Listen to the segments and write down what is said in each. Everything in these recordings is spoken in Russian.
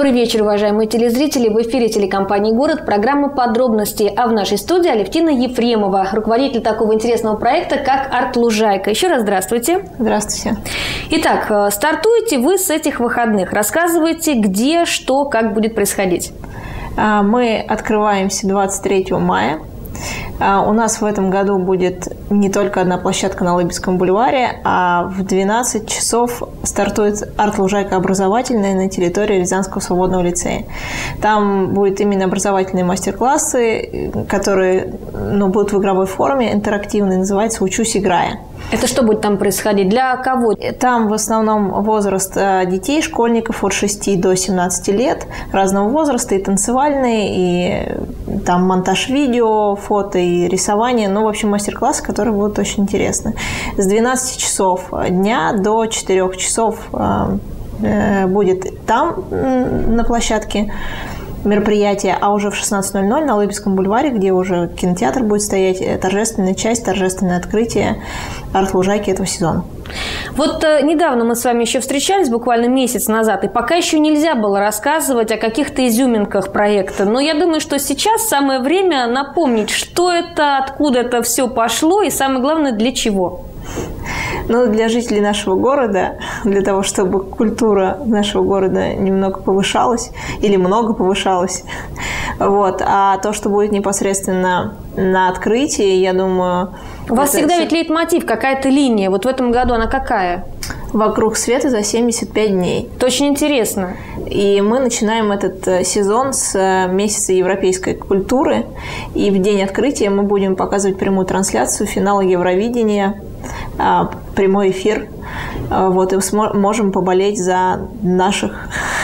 Добрый вечер, уважаемые телезрители. В эфире телекомпании «Город» программа «Подробности». А в нашей студии Алевтина Ефремова, руководитель такого интересного проекта, как «Арт-Лужайка». Еще раз здравствуйте. Здравствуйте. Итак, стартуете вы с этих выходных. Рассказывайте, где, что, как будет происходить. Мы открываемся 23 мая. У нас в этом году будет не только одна площадка на Лыбецком бульваре, а в 12 часов стартует арт-лужайка образовательная на территории Рязанского свободного лицея. Там будут именно образовательные мастер-классы, которые будут в игровой форме, интерактивные, называется «Учусь, играя». Это что будет там происходить? Для кого? Там в основном возраст детей, школьников от 6 до 17 лет, разного возраста, и танцевальные, и там монтаж видео, фото и рисование. В общем, мастер-классы, которые будут очень интересны. С 12 часов дня до 4 часов будет там, на площадке, мероприятие, а уже в 16:00 на Лыбецком бульваре, где уже кинотеатр будет стоять, торжественная часть, торжественное открытие арт-лужайки этого сезона. Вот недавно мы с вами еще встречались, буквально месяц назад, и пока еще нельзя было рассказывать о каких-то изюминках проекта. Но я думаю, что сейчас самое время напомнить, что это, откуда это все пошло и, самое главное, для чего. Для жителей нашего города, для того, чтобы культура нашего города немного повышалась или много повышалась. А то, что будет непосредственно на открытии, я думаю... У вас всегда ведь лейтмотив, какая-то линия. Вот в этом году она какая? «Вокруг света за 75 дней». Это очень интересно. И мы начинаем этот сезон с месяца европейской культуры. И в день открытия мы будем показывать прямую трансляцию финала Евровидения, прямой эфир. И можем поболеть за наших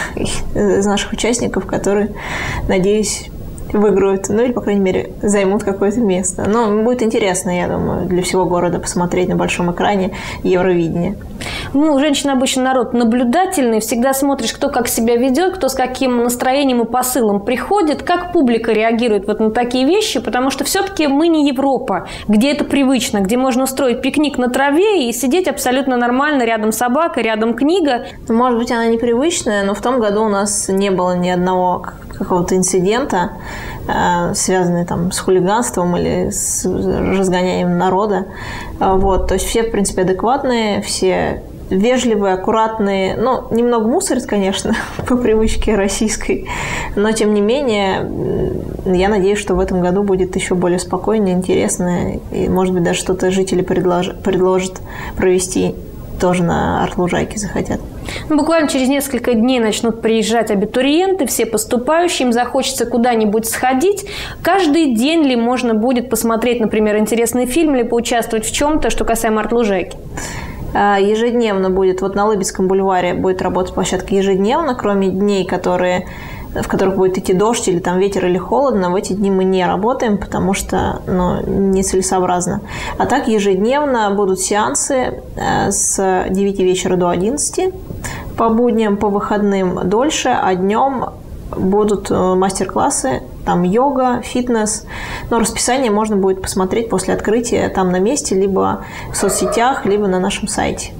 участников, которые, надеюсь, выиграют, или, по крайней мере, займут какое-то место. Будет интересно, я думаю, для всего города посмотреть на большом экране Евровидение. Женщина обычно народ наблюдательный, всегда смотришь, кто как себя ведет, кто с каким настроением и посылом приходит, как публика реагирует на такие вещи, потому что все-таки мы не Европа, где это привычно, где можно устроить пикник на траве и сидеть абсолютно нормально, рядом собака, рядом книга. Может быть, она непривычная, но в том году у нас не было ни одного какого-то инцидента, связанный с хулиганством или с разгонянием народа. То есть все, в принципе, адекватные, все вежливые, аккуратные. Немного мусорят, конечно, по привычке российской, но, тем не менее, я надеюсь, что в этом году будет еще более спокойно, интересно, и, может быть, даже что-то жители предложат провести тоже на арт-лужайке захотят. Буквально через несколько дней начнут приезжать абитуриенты, все поступающие, им захочется куда-нибудь сходить. Каждый день ли можно будет посмотреть, например, интересный фильм или поучаствовать в чем-то, что касаемо арт-лужайки? Ежедневно будет, на Лыбецком бульваре будет работать площадка ежедневно, кроме дней, в которых будет идти дождь или ветер или холодно, в эти дни мы не работаем, потому что нецелесообразно. А так ежедневно будут сеансы с 9 вечера до 11 по будням, по выходным дольше, а днем будут мастер-классы, йога, фитнес. Но расписание можно будет посмотреть после открытия там на месте, либо в соцсетях, либо на нашем сайте.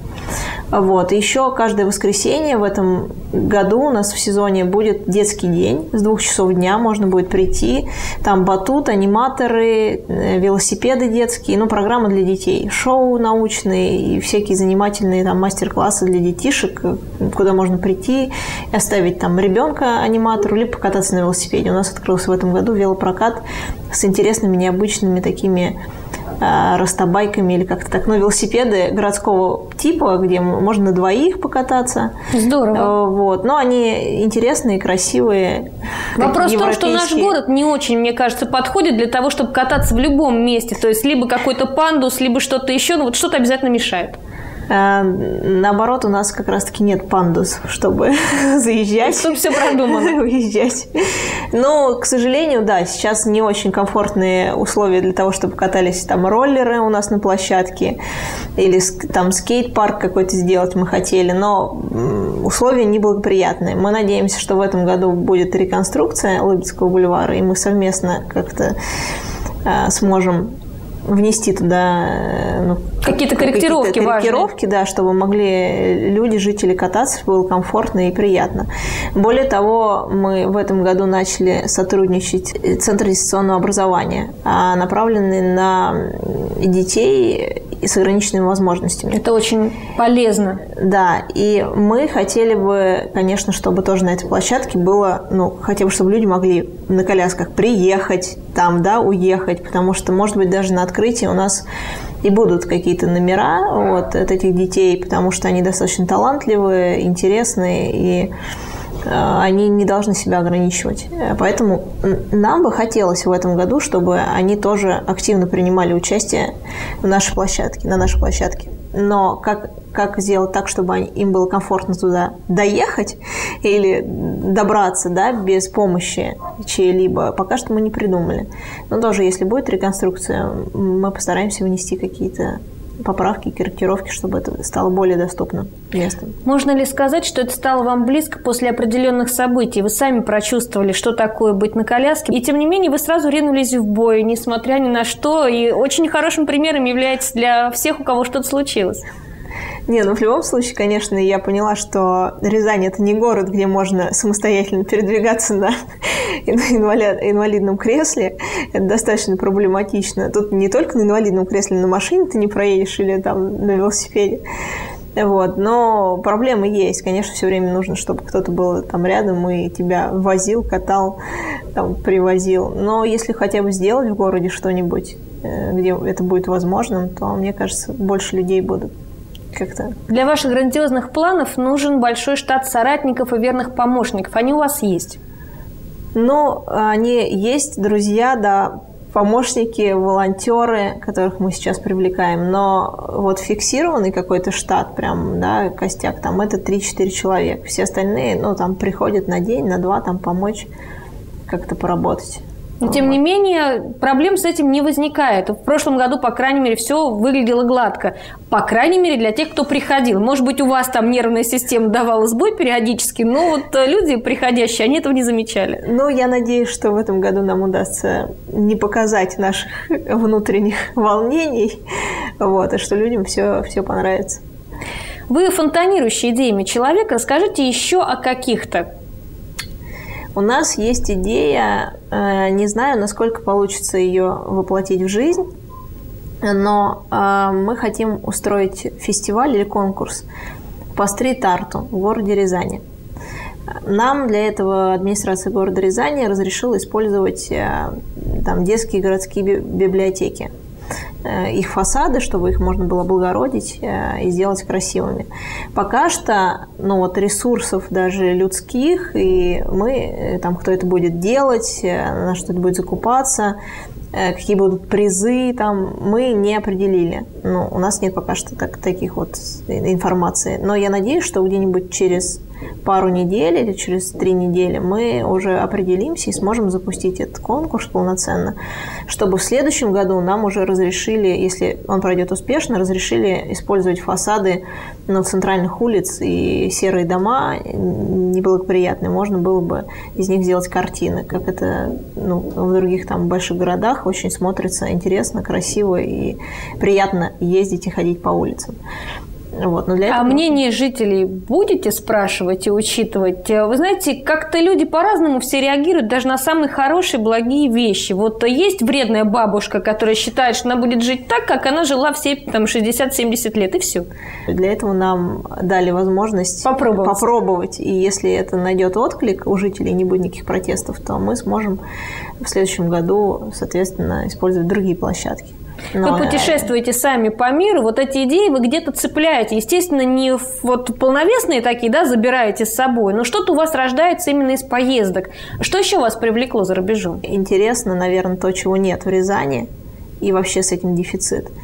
Еще каждое воскресенье в этом году у нас в сезоне будет детский день. С 2 часов дня можно будет прийти. Там батут, аниматоры, велосипеды детские, программы для детей, шоу научные и всякие занимательные мастер-классы для детишек, куда можно прийти и оставить ребенка аниматору, либо покататься на велосипеде. У нас открылся в этом году велопрокат с интересными, необычными такими растабайками или как-то так, велосипеды городского типа, где можно на двоих покататься. Здорово. Но они интересные, красивые. Вопрос в том, что наш город не очень, мне кажется, подходит для того, чтобы кататься в любом месте. То есть либо какой-то пандус, либо что-то еще, что-то обязательно мешает. Наоборот, у нас как раз-таки нет пандусов, чтобы заезжать. Чтобы все продумано. Уезжать. К сожалению, да, сейчас не очень комфортные условия для того, чтобы катались роллеры у нас на площадке или скейт-парк какой-то сделать мы хотели, но условия неблагоприятные. Мы надеемся, что в этом году будет реконструкция Лыбецкого бульвара, и мы совместно как-то сможем внести туда какие-то корректировки, да, чтобы могли люди, жители кататься, было комфортно и приятно. Более того, мы в этом году начали сотрудничать с Центром дистанционного образования, направленный на детей с ограниченными возможностями. Это очень полезно. Да, и мы хотели бы, конечно, чтобы тоже на этой площадке было, хотя бы, чтобы люди могли на колясках приехать там, да, уехать, потому что, может быть, даже на открытии у нас и будут какие-то номера от этих детей, потому что они достаточно талантливые, интересные, и они не должны себя ограничивать. Поэтому нам бы хотелось в этом году, чтобы они тоже активно принимали участие на нашей площадке. Но как сделать так, чтобы им было комфортно туда доехать или добраться, да, без помощи чьей-либо, пока что мы не придумали. Но тоже, если будет реконструкция, мы постараемся внести какие-то поправки, корректировки, чтобы это стало более доступным местом. Можно ли сказать, что это стало вам близко после определенных событий? Вы сами прочувствовали, что такое быть на коляске, и тем не менее вы сразу ринулись в бой, несмотря ни на что, и очень хорошим примером являетесь для всех, у кого что-то случилось. В любом случае, конечно, я поняла, что Рязань – это не город, где можно самостоятельно передвигаться на инвалидном кресле. Это достаточно проблематично. Тут не только на инвалидном кресле, на машине ты не проедешь или там на велосипеде. Но проблемы есть. Конечно, все время нужно, чтобы кто-то был там рядом и тебя возил, катал, там, привозил. Но если хотя бы сделать в городе что-нибудь, где это будет возможным, то, мне кажется, больше людей будут. Как-то. Для ваших грандиозных планов нужен большой штат соратников и верных помощников. Они у вас есть? Они есть, друзья, да, помощники, волонтеры, которых мы сейчас привлекаем. Но фиксированный какой-то штат, прям, да, костяк, там это 3-4 человека. Все остальные, там приходят на день, на два, там помочь как-то поработать. Но, тем не менее, проблем с этим не возникает. В прошлом году, по крайней мере, все выглядело гладко. По крайней мере, для тех, кто приходил. Может быть, у вас там нервная система давала сбой периодически, но люди приходящие, они этого не замечали. Я надеюсь, что в этом году нам удастся не показать наших внутренних волнений, и что людям все понравится. Вы фонтанирующий идеями человек. Расскажите еще о каких-то. У нас есть идея, не знаю, насколько получится ее воплотить в жизнь, но мы хотим устроить фестиваль или конкурс по стрит-арту в городе Рязани. Нам для этого администрация города Рязани разрешила использовать там детские городские библиотеки. Их фасады, чтобы их можно было облагородить и сделать красивыми. Пока что, ресурсов даже людских, и мы, там, кто это будет делать, на что это будет закупаться, какие будут призы, там, мы не определили. У нас нет пока что таких информации. Но я надеюсь, что где-нибудь через пару недель или через 3 недели мы уже определимся и сможем запустить этот конкурс полноценно, чтобы в следующем году нам уже разрешили, если он пройдет успешно, разрешили использовать фасады центральных улиц и серые дома неблагоприятные. Можно было бы из них сделать картины, как это в других там больших городах очень смотрится интересно, красиво и приятно ездить и ходить по улицам. Но для этого... А мнение жителей будете спрашивать и учитывать? Вы знаете, как-то люди по-разному все реагируют даже на самые хорошие, благие вещи. Есть вредная бабушка, которая считает, что она будет жить так, как она жила все 60-70 лет, и все. Для этого нам дали возможность попробовать. И если это найдет отклик у жителей, не будет никаких протестов, то мы сможем в следующем году, соответственно, использовать другие площадки. Вы путешествуете сами по миру, эти идеи вы где-то цепляете. Естественно, не полновесные такие, да, забираете с собой, но что-то у вас рождается именно из поездок. Что еще вас привлекло за рубежом? Интересно, наверное, то, чего нет в Рязани, и вообще с этим дефицит.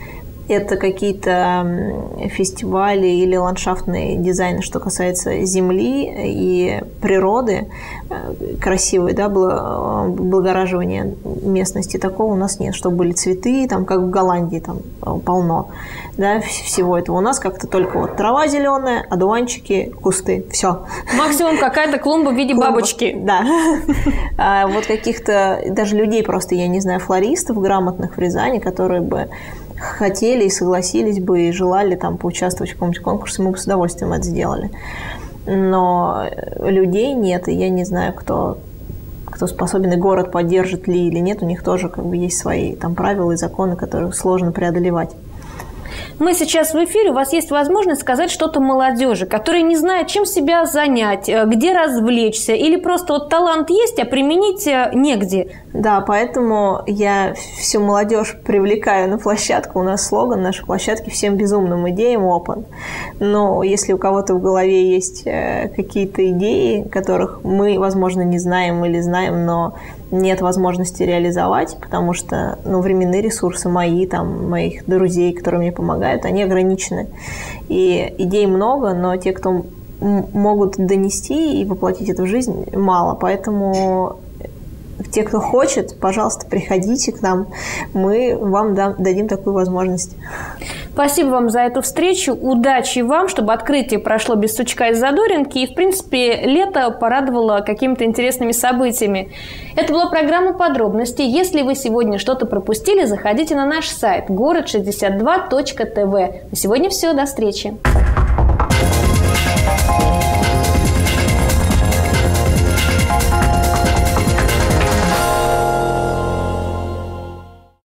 это какие-то фестивали или ландшафтные дизайны, что касается земли и природы, красивой, да, благораживания местности, такого у нас нет, чтобы были цветы, там, как в Голландии, там полно, да, всего этого. У нас как-то только вот трава зеленая, одуванчики, кусты, все. Максимум какая-то клумба в виде бабочки. Да. А вот каких-то даже людей просто, я не знаю, флористов грамотных в Рязани, которые бы хотели и согласились бы, и желали там поучаствовать в каком-нибудь конкурсе, мы бы с удовольствием это сделали. Но людей нет, и я не знаю, кто способен, и город поддержит ли или нет, у них тоже как бы есть свои там правила и законы, которые сложно преодолевать. Мы сейчас в эфире, у вас есть возможность сказать что-то молодежи, которая не знает, чем себя занять, где развлечься, или просто вот талант есть, а применить негде. Да, поэтому я всю молодежь привлекаю на площадку. У нас слоган нашей площадки «Всем безумным идеям open». Но если у кого-то в голове есть какие-то идеи, которых мы, возможно, не знаем или знаем, но нет возможности реализовать, потому что временные ресурсы мои, там, моих друзей, которые мне помогают, они ограничены. И идей много, но те, кто могут донести и воплотить это в жизнь, мало. Поэтому те, кто хочет, пожалуйста, приходите к нам. Мы вам дадим такую возможность. Спасибо вам за эту встречу. Удачи вам, чтобы открытие прошло без сучка и задоринки. И, в принципе, лето порадовало какими-то интересными событиями. Это была программа «Подробности». Если вы сегодня что-то пропустили, заходите на наш сайт город62.тв. На сегодня все. До встречи.